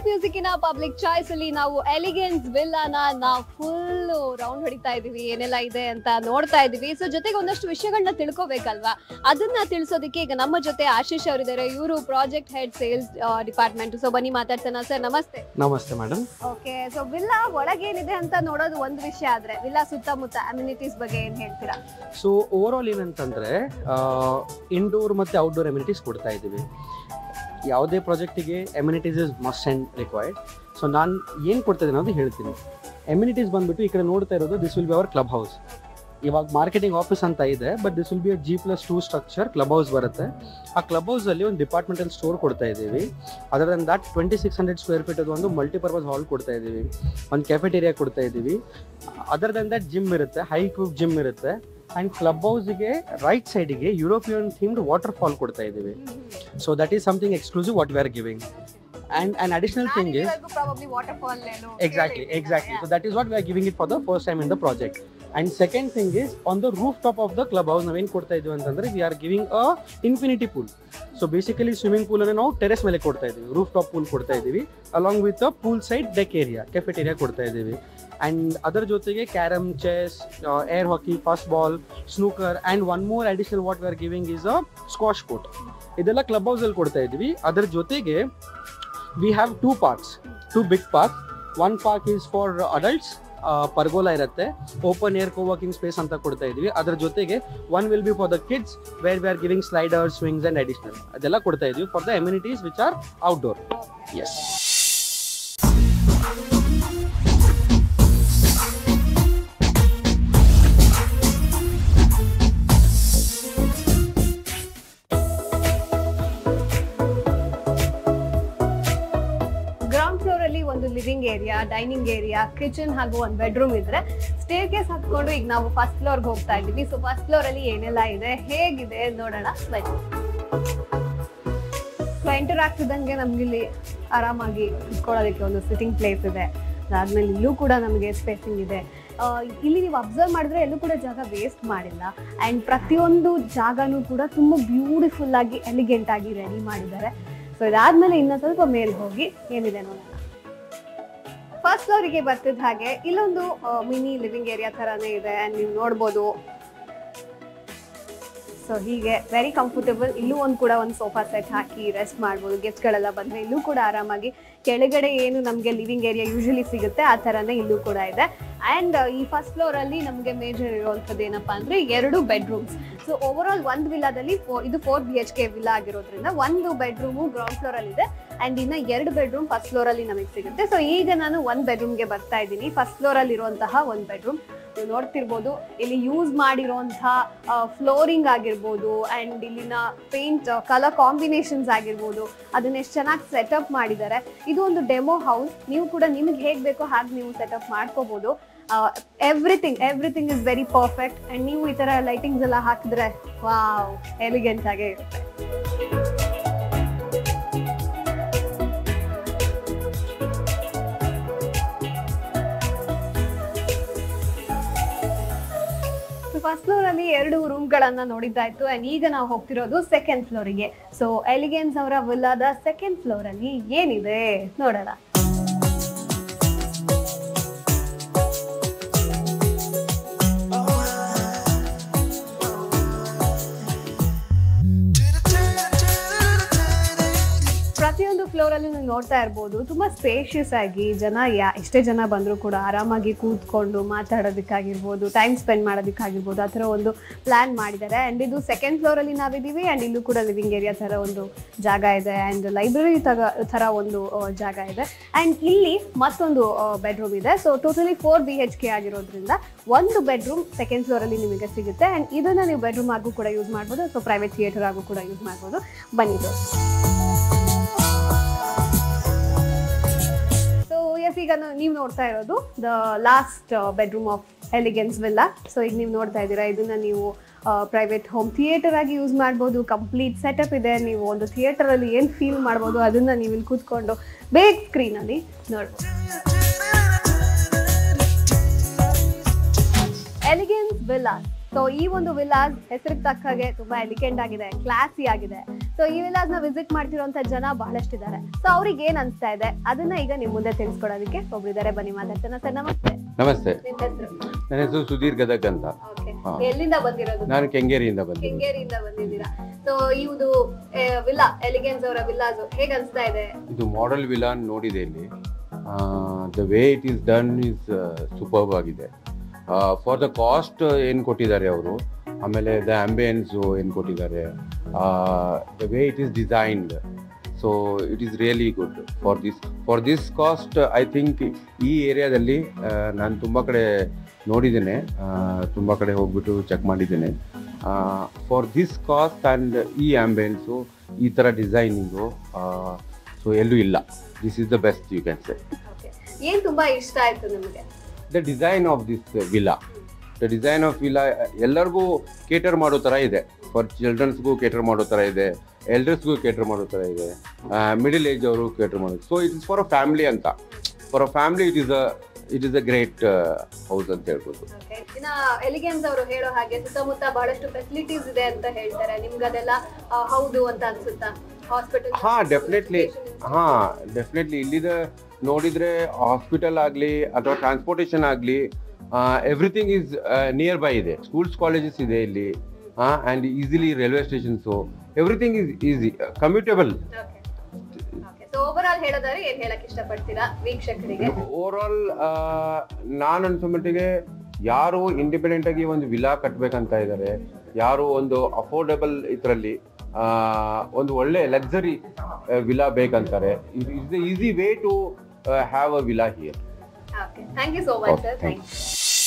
ಪಬ್ಲಿಕ್ ಮ್ಯೂಸಿಕ್ಕಿನ ಪಬ್ಲಿಕ್ ಚಾಯ್ಸ್ ಅಲ್ಲಿ ನಾವು ಎಲಿಗೆನ್ಸ್ ವಿಲ್ಲಾನ ನಾವು ಫುಲ್ ರೌಂಡ್ ಹೊಡಿತಾ ಇದೀವಿ, ಏನೆಲ್ಲ ಇದೆ ಅಂತ ನೋಡ್ತಾ ಇದೀವಿ. ಸೊ ಜೊತೆಗೆ ಒಂದಷ್ಟು ವಿಷಯಗಳನ್ನ ತಿಳ್ಕೊಬೇಕಲ್ವಾ, ಅದನ್ನ ತಿಳಿಸೋದಕ್ಕೆ ಈಗ ನಮ್ಮ ಜೊತೆ ಆಶೀಶ್ ಅವರಿದ್ದಾರೆ. ಇವರು project head sales department. So ಬನ್ನಿ ಮಾತಾಡ್ತಾನ. ಸರ್ ನಮಸ್ತೆ. ನಮಸ್ತೆ ಮೇಡಮ್. ಓಕೆ, ಸೊ ವಿಲ್ಲಾ ಒಳಗೇನಿದೆ ಅಂತ ನೋಡೋದು ಒಂದು ವಿಷಯ ಆದ್ರೆ ವಿಲ್ಲಾ ಸುತ್ತಮುತ್ತ ಅಮ್ಯುನಿಟೀಸ್ ಬಗ್ಗೆ ಏನ್ ಹೇಳ್ತೀರಾ? ಸೊ ಓವರ್ ಆಲ್ ಏನಂತಂದ್ರೆ ಇಂಡೋರ್ ಮತ್ತೆ ಔಟ್ಡೋರ್ ಅಮ್ಯುನಿಟೀಸ್ ಕೊಡ್ತಾ ಇದ್ದೀವಿ. ಯಾವುದೇ ಪ್ರಾಜೆಕ್ಟಿಗೆ amenities is must and required. So ನಾನು ಏನು ಕೊಡ್ತಾ ಇದ್ದೀನಿ ಅನ್ನೋದು ಹೇಳ್ತೀನಿ. ಎಮ್ಯುನಿಟೀಸ್ ಬಂದ್ಬಿಟ್ಟು ಈ ಕಡೆ ನೋಡ್ತಾ ಇರೋದು this will be our club house. ಇವಾಗ ಮಾರ್ಕೆಟಿಂಗ್ ಆಫೀಸ್ ಅಂತ ಇದೆ, but this will be a G plus two structure club house ಬರುತ್ತೆ. ಆ ಕ್ಲಬ್ ಹೌಸಲ್ಲಿ ಒಂದು ಡಿಪಾರ್ಟ್ಮೆಂಟಲ್ ಸ್ಟೋರ್ ಕೊಡ್ತಾ ಇದ್ದೀವಿ. Other than that twenty six hundred square feet ಅದು ಒಂದು ಮಲ್ಟಿಪರ್ಪಸ್ ಹಾಲ್ ಕೊಡ್ತಾ ಇದ್ದೀವಿ, ಒಂದು ಕೆಫೆಟೇರಿಯಾ ಕೊಡ್ತಾ ಇದ್ದೀವಿ. ಅದರ್ ದನ್ ದಟ್ ಜಿಮ್ ಇರುತ್ತೆ, ಹೈ ಕ್ವಿಪ್ ಜಿಮ್ ಇರುತ್ತೆ. ಆ್ಯಂಡ್ ಕ್ಲಬ್ ಹೌಸ್ಗೆ ರೈಟ್ ಸೈಡಿಗೆ ಯುರೋಪಿಯನ್ ಥೀಮ್ಡ್ ವಾಟರ್ ಫಾಲ್ ಕೊಡ್ತಾ ಇದ್ದೀವಿ. So that is something exclusive what we are giving. And an additional thing is probably waterfall exactly exactly yeah. So that is what we are giving it for the first time in the project. And second thing is on the rooftop of the clubhouse now ಏನು ಕೊಡ್ತಾ ಇದೀವಿ ಅಂತಂದ್ರೆ we are giving a infinity pool. So basically swimming pool ಅನ್ನು ನಾವು terrace ಮೇಲೆ ಕೊಡ್ತಾ ಇದೀವಿ, rooftop pool ಕೊಡ್ತಾ ಇದೀವಿ, along with a pool side deck area, cafeteria ಕೊಡ್ತಾ ಇದೀವಿ. And ಅದರ ಜೊತೆಗೆ carrom, chess, air hockey, fast ball, snooker and one more additional what we are giving is a squash court. ಇದೆಲ್ಲ ಕ್ಲಬ್ ಹೌಸ್ ಅಲ್ಲಿ ಕೊಡ್ತಾ ಇದೀವಿ. ಅದರ ಜೊತೆಗೆ we have two parks, two big parks. One park is for adults, ಪರ್ಗೋಲಾ ಇರುತ್ತೆ, open air ಕೋವರ್ಕಿಂಗ್ space ಅಂತ ಕೊಡ್ತಾ ಇದೀವಿ. ಅದರ ಜೊತೆಗೆ one will be for the kids where we are giving sliders, swings and additional ಅದೆಲ್ಲ ಕೊಡ್ತಾ ಇದೀವಿ for the amenities which are outdoor. Yes. ಒಂದು living area, dining area, kitchen ಹಾಗೂ ಒಂದು ಬೆಡ್ರೂಮ್ ಇದ್ರೆ ಸ್ಟೇರ್ ಕೇಸ್ ಹತ್ಕೊಂಡು ಈಗ ನಾವು ಫಸ್ಟ್ ಫ್ಲೋರ್ಗೆ ಹೋಗ್ತಾ ಇದ್ದೀವಿ. ಸೊ ಫಸ್ಟ್ ಫ್ಲೋರ್ ಅಲ್ಲಿ ಏನೆಲ್ಲ ಇದೆ, ಹೇಗಿದೆ ನೋಡೋಣ ಬನ್ನಿ. ಸೊ ಎಂಟರ್ ಆಗ್ತಿದ್ದಂಗೆ ನಮ್ಗೆ ಇಲ್ಲಿ ಆರಾಮಾಗಿ ಕುತ್ಕೊಳ್ಳೋದಕ್ಕೆ ಒಂದು ಸಿಟ್ಟಿಂಗ್ ಪ್ಲೇಸ್ ಇದೆ. ಅದಾದ್ಮೇಲೆ ಇಲ್ಲೂ ಕೂಡ ನಮಗೆ ಸ್ಪೇಸಿಂಗ್ ಇದೆ. ಇಲ್ಲಿ ನೀವು ಅಬ್ಸರ್ವ್ ಮಾಡಿದ್ರೆ ಎಲ್ಲೂ ಕೂಡ ಜಾಗ ವೇಸ್ಟ್ ಮಾಡಿಲ್ಲ. ಆ್ಯಂಡ್ ಪ್ರತಿಯೊಂದು ಜಾಗನೂ ಕೂಡ ತುಂಬ ಬ್ಯೂಟಿಫುಲ್ ಆಗಿ ಎಲಿಗೆಂಟ್ ಆಗಿ ರೆಡಿ ಮಾಡಿದ್ದಾರೆ. ಸೊ ಇದಾದ್ಮೇಲೆ ಇನ್ನೂ ಸ್ವಲ್ಪ ಮೇಲೆ ಹೋಗಿ ಏನಿದೆ ನೋಡೋಣ. ಫಸ್ಟ್ ಫ್ಲೋರಿಗೆ ಬರ್ತಿದ್ದ ಹಾಗೆ ಇಲ್ಲೊಂದು ಮಿನಿ ಲಿವಿಂಗ್ ಏರಿಯಾ ಥರನೇ ಇದೆ. ಆ್ಯಂಡ್ ನೀವು ನೋಡ್ಬೋದು. ಸೊ ಹೀಗೆ ವೆರಿ ಕಂಫರ್ಟಬಲ್. ಇಲ್ಲೂ ಒಂದು ಕೂಡ ಒಂದು ಸೋಫಾ ಸೆಟ್ ಹಾಕಿ ರೆಸ್ಟ್ ಮಾಡ್ಬೋದು. ಗೆಸ್ಟ್ಗಳೆಲ್ಲ ಬಂದರೆ ಇಲ್ಲೂ ಕೂಡ ಆರಾಮಾಗಿ ಕೆಳಗಡೆ ಏನು ನಮಗೆ ಲಿವಿಂಗ್ ಏರಿಯಾ ಯೂಶಲಿ ಸಿಗುತ್ತೆ ಆ ಥರನೇ ಇಲ್ಲೂ ಕೂಡ ಇದೆ. ಆ್ಯಂಡ್ ಈ ಫಸ್ಟ್ ಫ್ಲೋರಲ್ಲಿ ನಮಗೆ ಮೇಜರ್ ಇರುವಂಥದ್ದು ಏನಪ್ಪ ಅಂದರೆ ಎರಡು ಬೆಡ್ರೂಮ್ಸ್. ಸೊ ಓವರ್ ಆಲ್ ಒಂದು ವಿಲ್ಲಾದಲ್ಲಿ ಫೋ ಇದು four B H K villa ಆಗಿರೋದ್ರಿಂದ ಒಂದು ಬೆಡ್ರೂಮು ಗ್ರೌಂಡ್ ಫ್ಲೋರಲ್ಲಿ ಇದೆ ಆ್ಯಂಡ್ ಇನ್ನು ಎರಡು ಬೆಡ್ರೂಮ್ ಫಸ್ಟ್ ಫ್ಲೋರಲ್ಲಿ ನಮಗೆ ಸಿಗುತ್ತೆ. ಸೊ ಈಗ ನಾನು ಒಂದು ಬೆಡ್ರೂಮ್ಗೆ ಬರ್ತಾ ಇದ್ದೀನಿ. ಫಸ್ಟ್ ಫ್ಲೋರಲ್ಲಿ ಇರುವಂತಹ ಒಂದು ಬೆಡ್ರೂಮ್ ನೀವು ನೋಡ್ತಿರ್ಬೋದು. ಇಲ್ಲಿ ಯೂಸ್ ಮಾಡಿರೋಂಥ ಫ್ಲೋರಿಂಗ್ ಆಗಿರ್ಬೋದು ಆ್ಯಂಡ್ ಇಲ್ಲಿನ ಪೇಂಟ್ ಕಲರ್ ಕಾಂಬಿನೇಷನ್ಸ್ ಆಗಿರ್ಬೋದು ಅದನ್ನ ಎಷ್ಟು ಚೆನ್ನಾಗಿ ಸೆಟಪ್ ಮಾಡಿದ್ದಾರೆ. ಇದು ಒಂದು ಡೆಮೋ ಹೌಸ್. ನೀವು ಕೂಡ ನಿಮ್ಗೆ ಹೇಗೆ ಬೇಕೋ ಹಾಗೆ ನೀವು ಸೆಟಪ್ ಮಾಡ್ಕೋಬೋದು. Everything everything is very perfect. And ನೀವು ಈ ಥರ ಲೈಟಿಂಗ್ಸ್ ಎಲ್ಲ ಹಾಕಿದ್ರೆ ವಾವ್ ಎಲಿಗೆಂಟ್ ಆಗೇ ಇರುತ್ತೆ. ಫಸ್ಟ್ ಫ್ಲೋರ್ ಅಲ್ಲಿ ಎರಡು ರೂಮ್ ಗಳನ್ನ ನೋಡಿದ್ದಾಯ್ತು. ಅಂಡ್ ಈಗ ನಾವು ಹೋಗ್ತಿರೋದು ಸೆಕೆಂಡ್ ಫ್ಲೋರಿಗೆ. ಸೊ ಎಲಿಗೆನ್ಸ್ ಅವರ ವಿಲ್ಲಾದ ಸೆಕೆಂಡ್ ಫ್ಲೋರ್ ಅಲ್ಲಿ ಏನಿದೆ ನೋಡೋಣ. ಪ್ರತಿಯೊಂದು ಫ್ಲೋರ್ ಅಲ್ಲಿ ನೀವು ನೋಡ್ತಾ ಇರ್ಬೋದು ತುಂಬಾ ಸ್ಪೇಷಿಯಸ್ ಆಗಿ ಜನ ಯಾ ಎಷ್ಟೇ ಜನ ಬಂದರೂ ಕೂಡ ಆರಾಮಾಗಿ ಕೂತ್ಕೊಂಡು ಮಾತಾಡೋದಕ್ಕಾಗಿರ್ಬೋದು, ಟೈಮ್ ಸ್ಪೆಂಡ್ ಮಾಡೋದಕ್ಕಾಗಿರ್ಬೋದು ಆ ಥರ ಒಂದು ಪ್ಲಾನ್ ಮಾಡಿದ್ದಾರೆ. ಆ್ಯಂಡ್ ಇದು ಸೆಕೆಂಡ್ ಫ್ಲೋರಲ್ಲಿ ನಾವಿದ್ದೀವಿ. ಆ್ಯಂಡ್ ಇಲ್ಲೂ ಕೂಡ ಲಿವಿಂಗ್ ಏರಿಯಾ ಥರ ಒಂದು ಜಾಗ ಇದೆ ಆ್ಯಂಡ್ ಲೈಬ್ರರಿ ತಗ ಥರ ಒಂದು ಜಾಗ ಇದೆ. ಆ್ಯಂಡ್ ಇಲ್ಲಿ ಮತ್ತೊಂದು ಬೆಡ್ರೂಮ್ ಇದೆ. So totally four B H K ಆಗಿರೋದ್ರಿಂದ ಒಂದು ಬೆಡ್ರೂಮ್ ಸೆಕೆಂಡ್ ಫ್ಲೋರಲ್ಲಿ ನಿಮಗೆ ಸಿಗುತ್ತೆ. ಆ್ಯಂಡ್ ಇದನ್ನು ನೀವು ಬೆಡ್ರೂಮ್ ಆಗೂ ಕೂಡ ಯೂಸ್ ಮಾಡ್ಬೋದು. ಸೊ ಪ್ರೈವೇಟ್ ಥಿಯೇಟರ್ ಆಗೂ ಕೂಡ ಯೂಸ್ ಮಾಡ್ಬೋದು. ಬನ್ನಿದ್ದು ಎಸ್ ಈಗ ನೀವು ನೋಡ್ತಾ ಇರೋದು the last bedroom of elegance villa. So ಈಗ ನೀವು ನೋಡ್ತಾ ಇದ್ದೀರಾ, ಇದನ್ನ ನೀವು ಪ್ರೈವೇಟ್ ಹೋಮ್ ಥಿಯೇಟರ್ ಆಗಿ ಯೂಸ್ ಮಾಡ್ಬೋದು. ಕಂಪ್ಲೀಟ್ ಸೆಟಪ್ ಇದೆ. ನೀವು ಒಂದು ಥಿಯೇಟರಲ್ಲಿ ಏನು ಫೀಲ್ ಮಾಡ್ಬೋದು ಅದನ್ನ ನೀವು ಇಲ್ಲಿ ಕೂತ್ಕೊಂಡು ಬೇಗ ಸ್ಕ್ರೀನಲ್ಲಿ ನೋಡ್ಬೋದು. ಎಲಿಗೆನ್ಸ್ ವಿಲ್ಲಾ ಸೊ ಈ ಒಂದು ವಿಲಾಸ್ ಹೆಸರಿಗೆ ತಕ್ಕ ಹಾಗೆ ತುಂಬಾ ಎಲಿಗೆಂಟ್ ಆಗಿದೆ, ಕ್ಲಾಸಿ ಆಗಿದೆ. ಸೊ ಈ ವಿಲಾಸ್ ನ ವಿಸಿಟ್ ಮಾಡ್ತಿರೋಂತ ಜನ ಬಹಳಷ್ಟಿದ್ದಾರೆ. ಸೊ ಅವ್ರಿಗೆ ಏನ್ ಅನ್ಸ್ತಾ ಇದೆ ಅದನ್ನ ಈಗ ನಿಮ್ ಮುಂದೆ ತಿಳಿಸ್ಕೊಡೋದಕ್ಕೆ ಒಬ್ರಿದ್ದಾರೆ, ಬನ್ನಿ ಮಾತಾಡ್ತಾನೆ. ಸರ್ ನಮಸ್ತೆ. ನಮಸ್ತೆ, ನಿಮ್ ಹೆಸರು? ನನ್ನ ಹೆಸರು ಸುಧೀರ್ ಗದಗ್ ಅಂತ. ಎಲ್ಲಿಂದ ಬಂದಿರೋದು? ನಾನು ಕೆಂಗೇರಿಯಿಂದ ಬಂದಿದ್ದೀನಿ. ಕೆಂಗೇರಿಯಿಂದ ಬಂದಿದ್ದೀರಾ. ಸೊ ಈ ಒಂದು ವಿಲ್ಲಾ ಎಲಿಗೆನ್ಸ್ ಅವರ ವಿಲ್ಲಾಸ್ ಹೇಗೆ ಅನ್ಸ್ತಾ ಇದೆ? ಇದು ಮಾಡೆಲ್ ವಿಲಾ ನೋಡಿದೆ ಇಲ್ಲಿ. The way it is done is superb ಆಗಿದೆ. ಫಾರ್ ದ ಕಾಸ್ಟ್ ಏನು ಕೊಟ್ಟಿದ್ದಾರೆ ಅವರು, ಆಮೇಲೆ ದ ಆಂಬಿಯನ್ಸು ಏನು ಕೊಟ್ಟಿದ್ದಾರೆ, the way it is designed, so it is really good for this for this cost. I think ಈ ಏರಿಯಾದಲ್ಲಿ ನಾನು ತುಂಬ ಕಡೆ ನೋಡಿದ್ದೇನೆ, ತುಂಬ ಕಡೆ ಹೋಗ್ಬಿಟ್ಟು ಚೆಕ್ ಮಾಡಿದ್ದೇನೆ. ಫಾರ್ ದಿಸ್ ಕಾಸ್ಟ್ ಆ್ಯಂಡ್ ಈ ಆಂಬಿಯನ್ಸು, ಈ ಥರ ಡಿಸೈನಿಂಗು ಸೊ ಎಲ್ಲೂ ಇಲ್ಲ. This is the best you can say. ಏನ್ ತುಂಬಾ ಇಷ್ಟ ಆಯ್ತು ನಿಮಗೆ? The design of this villa, the design of villa ಎಲ್ಲರಿಗೂ ಕೇಟರ್ ಮಾಡೋ ಥರ ಇದೆ. ಫಾರ್ ಚಿಲ್ಡ್ರನ್ಸ್ಗೂ ಕೇಟರ್ ಮಾಡೋ ಥರ ಇದೆ, ಎಲ್ಡರ್ಸ್ಗೂ ಕೇಟರ್ ಮಾಡೋ ಥರ ಇದೆ, ಮಿಡಲ್ ಏಜ್ ಅವರು ಕೇಟರ್ ಮಾಡೋದು. So it is for a family ಅಂತ. For a family it is a it is a great house ಅಂತ ಹೇಳ್ಬೋದು. ಇನ್ನ ಎಲಿಗೆನ್ಸ್ ಅವರು ಹೇಳೋ ಹಾಗೆ ಸುತ್ತಮುತ್ತ ಬಹಳಷ್ಟು ಫೆಸಿಲಿಟೀಸ್ ಇದೆ ಅಂತ ಹೇಳ್ತಾರೆ. ನಿಮ್ಗೆ ಅದೆಲ್ಲ ಹೌದು ಅಂತ ಅನ್ಸುತ್ತಾ? ಹಾಸ್ಪಿಟಲ್? ಹಾ, ಡೆಫಿನೆಟ್ಲಿ. ಹಾ, ಡೆಫಿನೆಟ್ಲಿ. ಇಲ್ಲಿದ ನೋಡಿದ್ರೆ ಹಾಸ್ಪಿಟಲ್ ಆಗಲಿ ಅಥವಾ ಟ್ರಾನ್ಸ್ಪೋರ್ಟೇಷನ್ ಆಗಲಿ, ಎವ್ರಿಥಿಂಗ್ ಈಸ್ ನಿಯರ್ ಬೈ ಇದೆ. ಸ್ಕೂಲ್ಸ್, ಕಾಲೇಜಸ್ ಇದೆ ಇಲ್ಲಿ, and easily railway stations, everything is easy, commutable. Over all ಹೇಳೋದಾದ್ರೆ ಏನ್ ಹೇಳಕ್ ಇಷ್ಟಪಡ್ತೀರಾ ವೀಕ್ಷಕರಿಗೆ? ಓವರ್ ಆಲ್ ನಾನು ಅನ್ಸೋ ಮಟ್ಟಿಗೆ ಯಾರು ಇಂಡಿಪೆಂಡೆಂಟ್ ಆಗಿ ಒಂದು ವಿಲಾ ಕಟ್ಟಬೇಕಂತ ಇದ್ದಾರೆ, ಯಾರು ಒಂದು ಅಫೋರ್ಡೆಬಲ್ ಇದರಲ್ಲಿ ಒಂದು ಒಳ್ಳೆ ಲಕ್ಸರಿ ವಿಲಾ ಬೇಕಂತಾರೆ, it is the easy way to have a villa here. Okay, thank you so much sir. Thank you.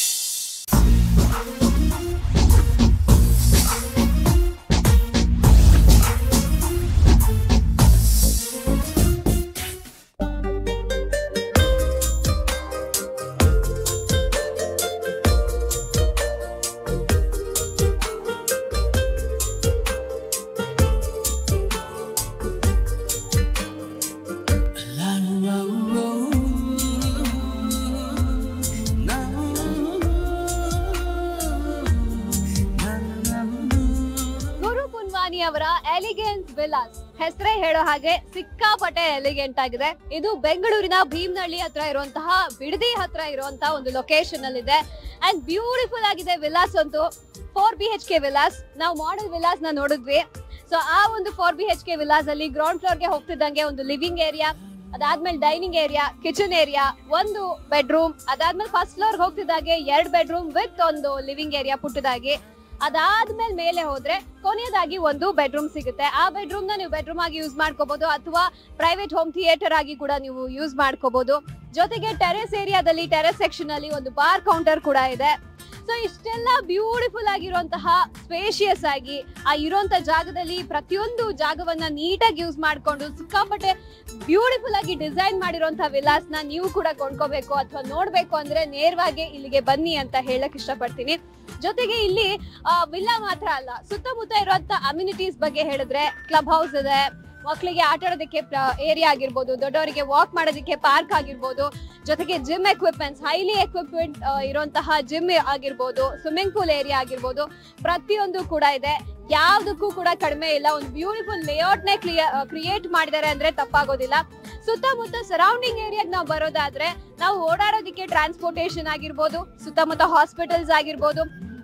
ಅವರ ಎಲಿಗೆನ್ಸ್ ವಿಲಾಸ್ ಹೆಸರೇ ಹೇಳೋ ಹಾಗೆ ಸಿಕ್ಕಾಪಟ್ಟೆ ಎಲಿಗೆಂಟ್ ಆಗಿದೆ. ಇದು ಬೆಂಗಳೂರಿನ ಭೀಮನಹಳ್ಳಿ ಹತ್ರ ಇರುವಂತಹ ಬಿಡದಿ ಹತ್ರ ಇರುವಂತಹ ಒಂದು ಲೊಕೇಶನ್ ಅಲ್ಲಿ ಇದೆ. ಅಂಡ್ ಬ್ಯೂಟಿಫುಲ್ ಆಗಿದೆ ವಿಲಾಸ್ ಅಂತೂ. Four B H K villas, ನಾವು ಮಾಡೆಲ್ ವಿಲಾಸ್ ನ ನೋಡಿದ್ವಿ. ಸೊ ಆ ಒಂದು four B H K villas ಅಲ್ಲಿ ಗ್ರೌಂಡ್ ಫ್ಲೋರ್ ಗೆ ಹೋಗ್ತಿದ್ದಂಗೆ ಒಂದು ಲಿವಿಂಗ್ ಏರಿಯಾ, ಅದಾದ್ಮೇಲೆ ಡೈನಿಂಗ್ ಏರಿಯಾ, ಕಿಚನ್ ಏರಿಯಾ, ಒಂದು ಬೆಡ್ರೂಮ್, ಅದಾದ್ಮೇಲೆ ಫಸ್ಟ್ ಫ್ಲೋರ್ ಹೋಗ್ತಿದ್ದಾಗೆ ಎರಡು ಬೆಡ್ರೂಮ್ ವಿತ್ ಒಂದು ಲಿವಿಂಗ್ ಏರಿಯಾ ಪುಟ್ಟದಾಗಿ. ಅದಾದ್ಮೇಲೆ ಮೇಲೆ ಹೋದ್ರೆ ಕೊನೆಯದಾಗಿ ಒಂದು ಬೆಡ್ರೂಮ್ ಸಿಗುತ್ತೆ. ಆ ಬೆಡ್ರೂಮ್ ನ ನೀವು ಬೆಡ್ರೂಮ್ ಆಗಿ ಯೂಸ್ ಮಾಡ್ಕೋಬಹುದು ಅಥವಾ ಪ್ರೈವೇಟ್ ಹೋಮ್ ಥಿಯೇಟರ್ ಆಗಿ ಕೂಡ ನೀವು ಯೂಸ್ ಮಾಡ್ಕೋಬಹುದು. ಜೊತೆಗೆ ಟೆರೆಸ್ ಏರಿಯಾದಲ್ಲಿ ಟೆರೆಸ್ ಸೆಕ್ಷನ್ ಅಲ್ಲಿ ಒಂದು ಬಾರ್ ಕೌಂಟರ್ ಕೂಡ ಇದೆ. ಸೊ ಇಷ್ಟೆಲ್ಲ ಬ್ಯೂಟಿಫುಲ್ ಆಗಿರುವಂತಹ ಸ್ಪೇಷಿಯಸ್ ಆಗಿ ಆ ಇರುವಂತ ಜಾಗದಲ್ಲಿ ಪ್ರತಿಯೊಂದು ಜಾಗವನ್ನ ನೀಟಾಗಿ ಯೂಸ್ ಮಾಡ್ಕೊಂಡು ಸಿಕ್ಕಾಪಟ್ಟೆ ಬ್ಯೂಟಿಫುಲ್ ಆಗಿ ಡಿಸೈನ್ ಮಾಡಿರುವಂತಹ ವಿಲಾಸ್ ನ ನೀವು ಕೂಡ ಕೊಂಡ್ಕೋಬೇಕು ಅಥವಾ ನೋಡ್ಬೇಕು ಅಂದ್ರೆ ನೇರವಾಗಿ ಇಲ್ಲಿಗೆ ಬನ್ನಿ ಅಂತ ಹೇಳಕ್ ಇಷ್ಟಪಡ್ತೀನಿ. ಜೊತೆಗೆ ಇಲ್ಲಿ ವಿಲ್ಲಾ ಮಾತ್ರ ಅಲ್ಲ, ಸುತ್ತಮುತ್ತ ಇರುವಂತ ಅಮ್ಯುನಿಟೀಸ್ ಬಗ್ಗೆ ಹೇಳಿದ್ರೆ ಕ್ಲಬ್ ಹೌಸ್ ಇದೆ, ಮಕ್ಕಳಿಗೆ ಆಟ ಆಡೋದಕ್ಕೆ ಏರಿಯಾ ಆಗಿರ್ಬೋದು, ದೊಡ್ಡವರಿಗೆ ವಾಕ್ ಮಾಡೋದಕ್ಕೆ ಪಾರ್ಕ್ ಆಗಿರ್ಬೋದು, ಜೊತೆಗೆ ಜಿಮ್ ಎಕ್ವಿಪ್ಮೆಂಟ್ಸ್, ಹೈಲಿ ಎಕ್ವಿಪ್ಮೆಂಟ್ ಇರುವಂತಹ ಜಿಮ್ ಆಗಿರ್ಬೋದು, ಸ್ವಿಮ್ಮಿಂಗ್ ಪೂಲ್ ಏರಿಯಾ ಆಗಿರ್ಬೋದು, ಪ್ರತಿಯೊಂದು ಕೂಡ ಇದೆ. ಯಾವ್ದಕ್ಕೂ ಕೂಡ ಕಡಿಮೆ ಇಲ್ಲ. ಒಂದು ಬ್ಯೂಟಿಫುಲ್ ಲೇಔಟ್ ನೇ ಕ್ರಿಯೇಟ್ ಮಾಡಿದ್ದಾರೆ ಅಂದ್ರೆ ತಪ್ಪಾಗೋದಿಲ್ಲ. ಸುತ್ತಮುತ್ತ ಸರೌಂಡಿಂಗ್ ಏರಿಯಾಗೆ ನಾವು ಬರೋದಾದ್ರೆ ನಾವು ಓಡಾಡೋದಕ್ಕೆ ಟ್ರಾನ್ಸ್ಪೋರ್ಟೇಷನ್ ಆಗಿರ್ಬೋದು, ಸುತ್ತಮುತ್ತ ಹಾಸ್ಪಿಟಲ್ಸ್ ಆಗಿರ್ಬೋದು,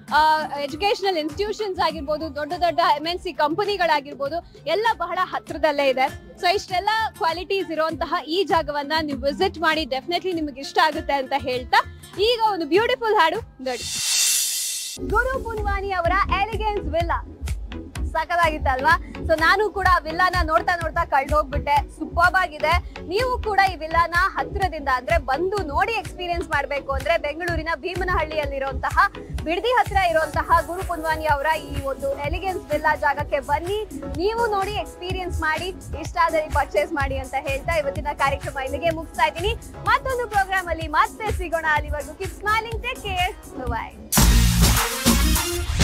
ಎಜುಕೇಶನಲ್ ಇನ್ಸ್ಟಿಟ್ಯೂಷನ್ಸ್ ಆಗಿರ್ಬೋದು, ದೊಡ್ಡ ದೊಡ್ಡ ಎಂ ಎನ್ ಸಿ ಕಂಪನಿಗಳಾಗಿರ್ಬೋದು, ಎಲ್ಲ ಬಹಳ ಹತ್ರದಲ್ಲೇ ಇದೆ. ಸೊ ಇಷ್ಟೆಲ್ಲ ಕ್ವಾಲಿಟೀಸ್ ಇರುವಂತಹ ಈ ಜಾಗವನ್ನ ನೀವು ವಿಸಿಟ್ ಮಾಡಿ, ಡೆಫಿನೆಟ್ಲಿ ನಿಮ್ಗೆ ಇಷ್ಟ ಆಗುತ್ತೆ ಅಂತ ಹೇಳ್ತಾ ಈಗ ಒಂದು ಬ್ಯೂಟಿಫುಲ್ ಹಾಡು ನೋಡಿ. ಗುರು ಪುನ್ವಾನಿ ಅವರ ಎಲಿಗೆನ್ಸ್ ವಿಲ್ಲಾ ಸಖತ್ತಾಗಿತ್ತಲ್ವಾ? ಸೊ ನಾನು ಕೂಡ ವಿಲ್ಲಾನ ನೋಡ್ತಾ ನೋಡ್ತಾ ಕಳ್ದು ಹೋಗ್ಬಿಟ್ಟೆ. ಸೂಪರ್ಬ್ ಆಗಿದೆ. ನೀವು ಕೂಡ ಈ ವಿಲ್ಲಾನ ಹತ್ತಿರದಿಂದ ಅಂದ್ರೆ ಬಂದು ನೋಡಿ ಎಕ್ಸ್ಪೀರಿಯನ್ಸ್ ಮಾಡ್ಬೇಕು ಅಂದ್ರೆ ಬೆಂಗಳೂರಿನ ಭೀಮನಹಳ್ಳಿಯಲ್ಲಿರುವಂತಹ ಬಿಡದಿ ಹತ್ರ ಇರುವಂತಹ ಗುರು ಪುನ್ವಾನಿ ಅವರ ಈ ಒಂದು ಎಲಿಗೆನ್ಸ್ ವಿಲ್ಲಾ ಜಾಗಕ್ಕೆ ಬನ್ನಿ, ನೀವು ನೋಡಿ ಎಕ್ಸ್ಪೀರಿಯನ್ಸ್ ಮಾಡಿ, ಇಷ್ಟ ಆದಲ್ಲಿ ಪರ್ಚೇಸ್ ಮಾಡಿ ಅಂತ ಹೇಳ್ತಾ ಇವತ್ತಿನ ಕಾರ್ಯಕ್ರಮ ಇಲ್ಲಿಗೆ ಮುಗಿಸ್ತಾ ಇದ್ದೀನಿ. ಮತ್ತೊಂದು ಪ್ರೋಗ್ರಾಮ್ ಅಲ್ಲಿ ಮತ್ತೆ ಸಿಗೋಣ. ಅಲ್ಲಿವರೆಗೂ keep smiling, take care, by.